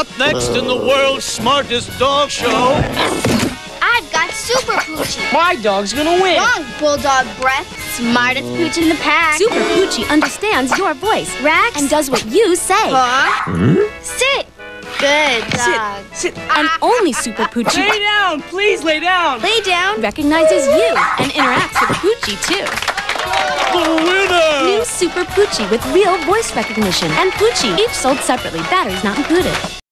Up next in the world's smartest dog show. I've got Super Poochie. My dog's gonna win. Wrong, Bulldog Breath. Smartest pooch in the pack. Super Poochie understands your voice, Rax. and does what you say. Huh? Sit. Good dog. Sit. And only Super Poochie Lay down, please lay down. Lay down. recognizes you and interacts with Poochie too. The winner! New Super Poochie with real voice recognition and Poochie, each sold separately, batteries not included.